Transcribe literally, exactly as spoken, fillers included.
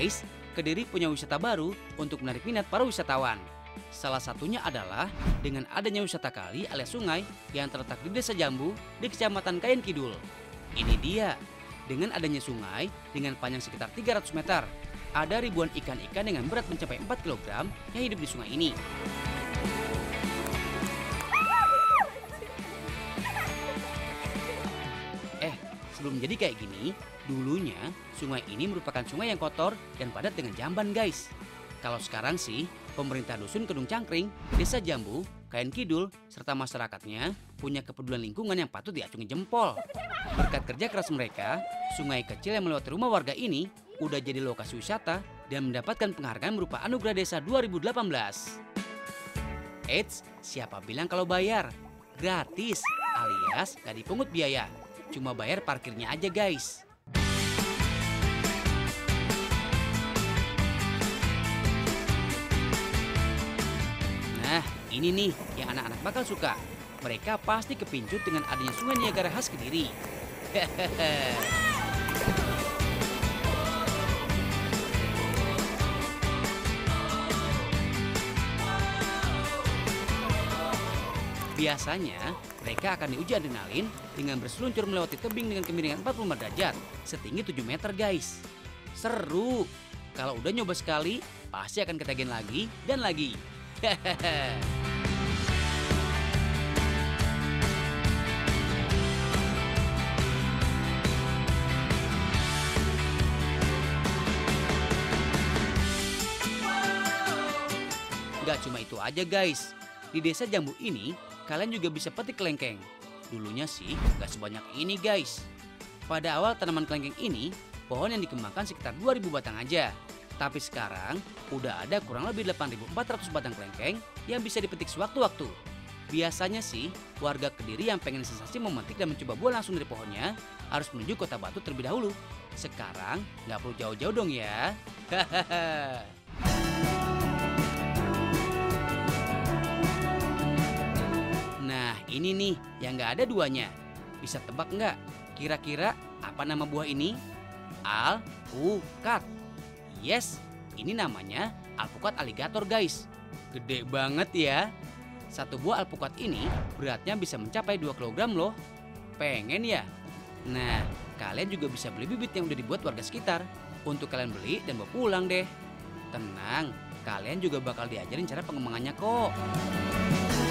guys, Kediri punya wisata baru untuk menarik minat para wisatawan. Salah satunya adalah dengan adanya wisata kali alias sungai yang terletak di Desa Jambu di Kecamatan Kayen Kidul. Ini dia, dengan adanya sungai dengan panjang sekitar tiga ratus meter, ada ribuan ikan-ikan dengan berat mencapai empat kilogram yang hidup di sungai ini. Eh, sebelum jadi kayak gini, dulunya sungai ini merupakan sungai yang kotor dan padat dengan jamban guys. Kalau sekarang sih, pemerintah dusun Kedung Cangkring, Desa Jambu, Kayen Kidul, serta masyarakatnya punya kepedulian lingkungan yang patut diacungi jempol. Berkat kerja keras mereka, sungai kecil yang melewati rumah warga ini udah jadi lokasi wisata dan mendapatkan penghargaan berupa Anugerah Desa dua ribu delapan belas. Eits, siapa bilang kalau bayar? Gratis, alias gak dipungut biaya. Cuma bayar parkirnya aja guys. Nah, ini nih yang anak-anak bakal suka. Mereka pasti kepincut dengan adanya sungai Niagara khas Kediri. Biasanya, mereka akan diuji adrenalin dengan berseluncur melewati tebing dengan kemiringan empat puluh lima derajat, setinggi tujuh meter guys. Seru! Kalau udah nyoba sekali, pasti akan ketagihan lagi dan lagi. Gak cuma itu aja guys, di Desa Jambu ini kalian juga bisa petik kelengkeng. Dulunya sih gak sebanyak ini guys. Pada awal tanaman kelengkeng ini, pohon yang dikembangkan sekitar dua ribu batang aja. Tapi sekarang udah ada kurang lebih delapan ribu empat ratus batang kelengkeng yang bisa dipetik sewaktu-waktu. Biasanya sih warga Kediri yang pengen sensasi memetik dan mencoba buah langsung dari pohonnya harus menuju Kota Batu terlebih dahulu. Sekarang nggak perlu jauh-jauh dong ya. Nah ini nih yang nggak ada duanya. Bisa tebak nggak? Kira-kira apa nama buah ini? Alpukat. Yes, ini namanya alpukat aligator guys. Gede banget ya. Satu buah alpukat ini beratnya bisa mencapai dua kilogram loh. Pengen ya? Nah, kalian juga bisa beli bibit yang udah dibuat warga sekitar. Untuk kalian beli dan bawa pulang deh. Tenang, kalian juga bakal diajarin cara pengembangannya kok.